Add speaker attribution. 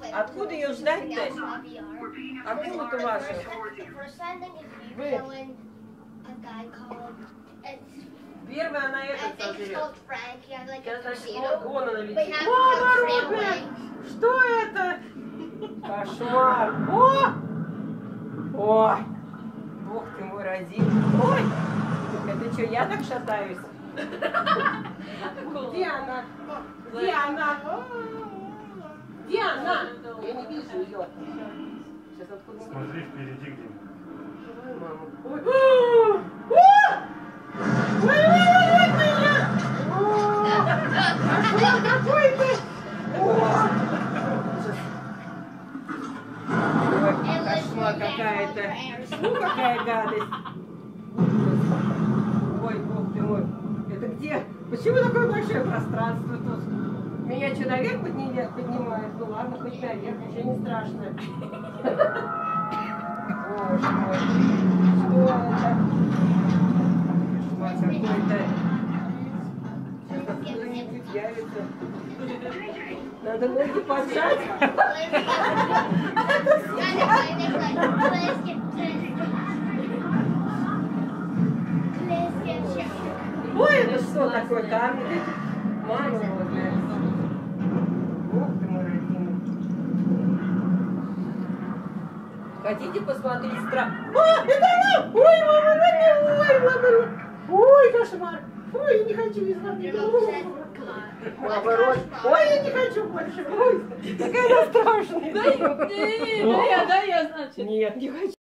Speaker 1: Откуда ее ждать-то? Откуда-то ваша? Вы? Первая она этот сожрет. Сейчас, значит, вон она летит. О, мороженое! Что это? Кошмар! О! Ой! Бог ты мой родитель! Ой! Это что, я так шатаюсь? Где она? Где она? Где она? Я не вижу ее. Сейчас откуда?
Speaker 2: Смотри впереди где-нибудь.
Speaker 1: Ой, мама. Ой! Ой-ой-ой, меня! Кошмар какой-то! Ой, кошмар какая-то! Ну, какая гадость! Ой, бог ты мой! Это где? Почему такое большое пространство тут? Меня что, наверх поднимает? Ну ладно, хоть наверх, уже не страшно. Боже мой! Что это? Кошмар какой-то! Сейчас кто-нибудь явится. Надо ноги поджать. Ой, это что такое? Камни? Мама родная. Бог ты мой родимый. Хотите посмотреть страх? А, это она! Ой, мама, ой, мама, ой, кошмар. Ой, я не хочу не смотреть. Наоборот. Ой, я не хочу больше. Ой, какая она страшная.
Speaker 3: Да я, значит.
Speaker 1: Нет, не хочу.